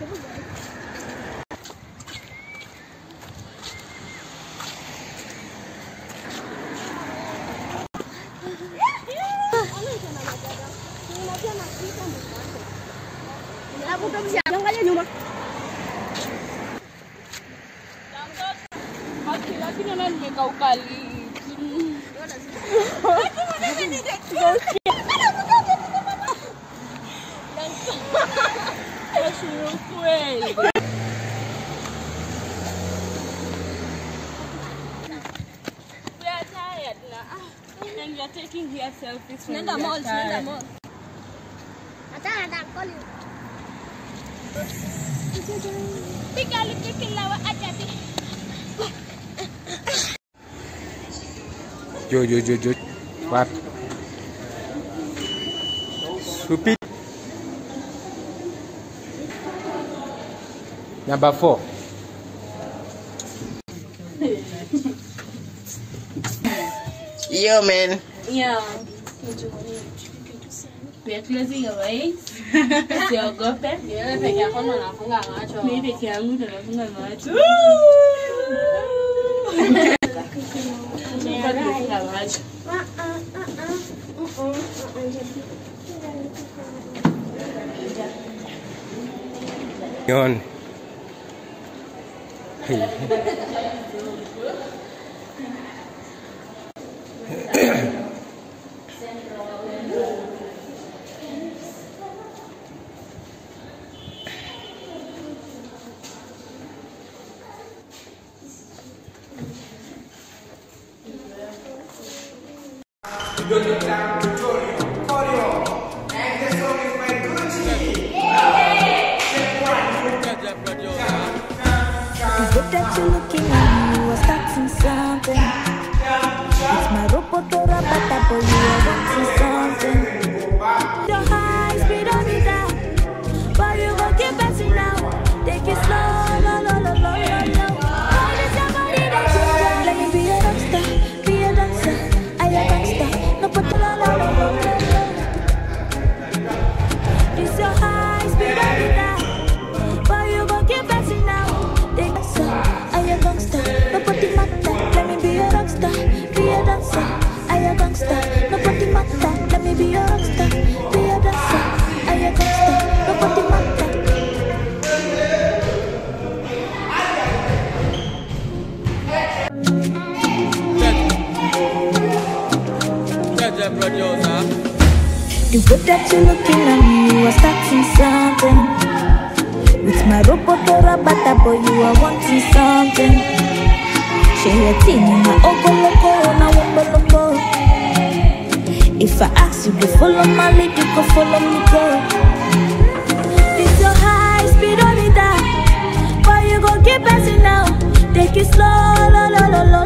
And you're taking here selfies. Nenda mall. Ada call you. Jo. What? Repeat. Number 4. Yo, man. Yeah. We are closing your eyes. Usiogope. Wewe peke yako ndo unafunga macho. Mimi peke yangu ndo nafunga macho. Nafunga macho. Yon. Hey. That you're looking at me, you are starting something. It's my robotora, but that boy, you are wanting something. Your high speed on me down, but you gon' keep passing now. Take it slow, low. Why does somebody that you got? Let me be a rockstar, be a dancer, I a gangster. No put the low. This your high speed on me down, but you gon' keep passing now. I a gangster, nobody matter. Let me be a rockstar, be a dancer. I a gangster, nobody matter. Let me be a rockstar, be a dancer. I a gangster, nobody matter. The way that you're looking at me, you are starting something. With my robotora, but that boy, you are wanting something. Share your team in my loco, na wombo. If I ask you to follow my lead, you can follow me, go. This your high speed on it down, but you gon' keep passing now. Take it slow, low.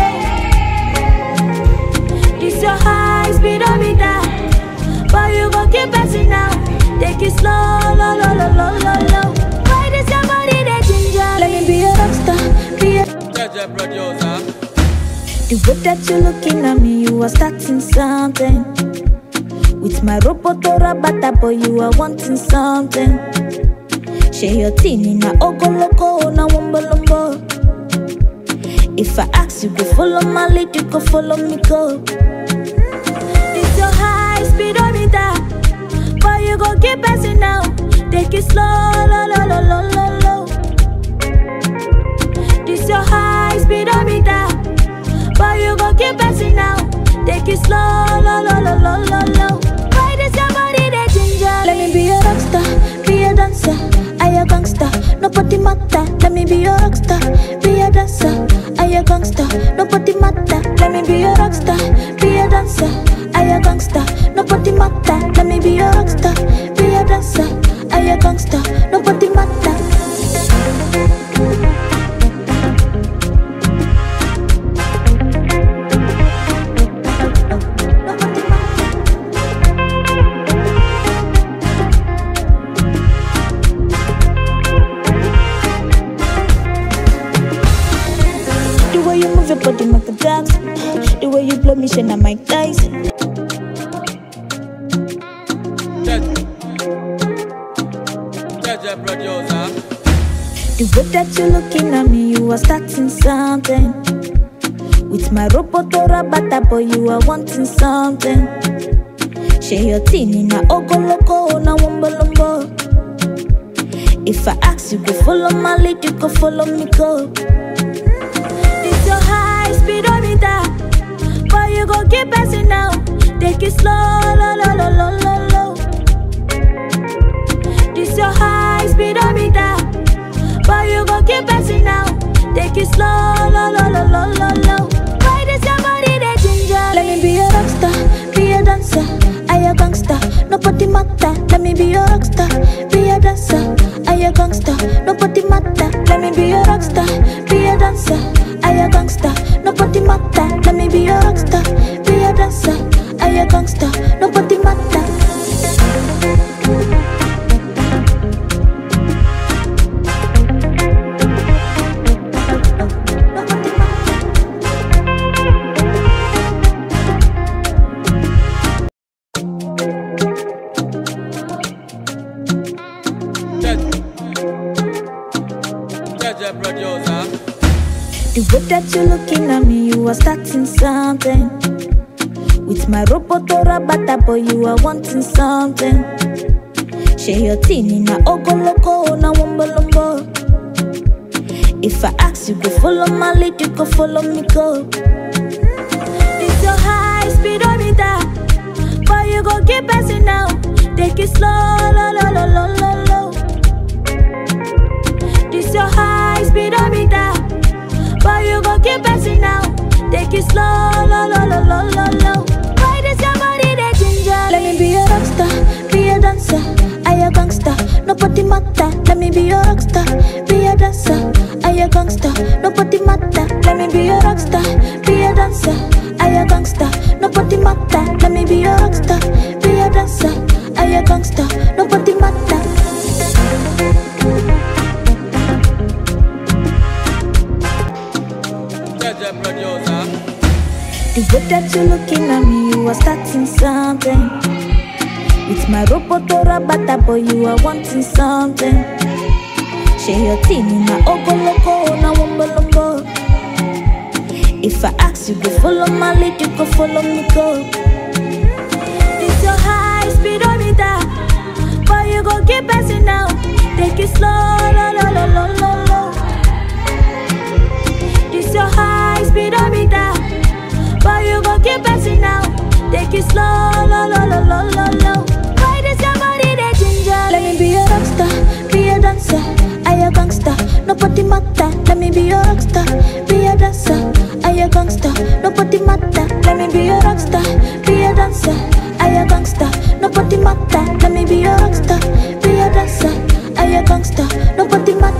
This your high speed on me down, but you gon' keep passing now. Take it slow, low. Why does somebody that ginger? Let me be a rockstar, be a Producer. The way that you're looking at me, you are starting something. With my robotora, but that boy, you are wanting something. Share your team in a loco, na wombo. If I ask you to follow my lead, you can follow me, go. This your high speed on me down, but you gon' keep passing now. Take it slow, low. This your high speed on me down, but you gon' keep passing now. Take it slow, low. Why does somebody that ginger? Let me be a rockstar, be a dancer. I a gangster, nobody matter. Let me be a rockstar, be a dancer. I a gangster, nobody matter. Let me be a rockstar, be a dancer. I a gangster, nobody matter. Let me be a rockstar, be a dancer. I a gangster, nobody matter. The way you move your body, make a dance. The way you blow me, shine on my thighs. Jaja producer. The way that you're looking at me, you are starting something. With my robotora bata boy, you are wanting something. Share your teen in a ogoloko na wombolombo. If I ask you, go follow my lead, you go follow me, go. It's your high speedometer, but you go keep passing now. Take it slow, low, low, low, low, low, low. This your high speedometer, but you go keep passing now. Take it slow, low, low, low, low, low, low. Why does your body that ginger? Let me be a rockstar, be a dancer, I a gangster, nobody matter. Let me be a rockstar, be a dancer, I a gangster, nobody matter. Let me be a rockstar, be a dancer, I a gangster, nobody matter. Let me be a rockstar, be a dancer, I a gangster, nobody matter. Jaja producer. The way that you're looking at me, you are starting something. With my robotora bata boy, you are wanting something. Share your teen in a ogoloko na wombolombo. If I ask you, go follow my lead, you go follow me, go. It's your high speedometer, but you go keep passing now. Take it slow, low, low, low, low, low, low. This your high speedometer, but you go keep passing now. Take it slow, low, low, low, low, low, low. Why does your body that ginger? Let me be a rockstar, be a dancer, I a gangster, nobody matter. Let me be a rockstar, be a dancer, I a gangster, nobody matter. Let me be a rockstar, be a dancer, I a gangster, nobody matter. Let me be a rockstar, be a dancer, I a gangster, nobody matter. Jaja producer. The way that you're looking at me, you are starting something. With my robotora bata boy, you are wanting something. Share your teen in a ogoloko na wombolombo. If I ask you, go follow my lead, you go follow me, go. It's your high speedometer, but you go keep passing now. Take it slow, low, low, low, low, low, low. This your high speedometer, but you go keep passing now. Take it slow, low, low, low, low, low, low. Why does your body that ginger? Let me be a rockstar, be a dancer, I a gangster, nobody matter. Let me be a rockstar, be a dancer, I a gangster, nobody matter. Let me be a rockstar, be a dancer, I a gangster, nobody matter. Let me be a rockstar, be a dancer, I a gangster, nobody matter.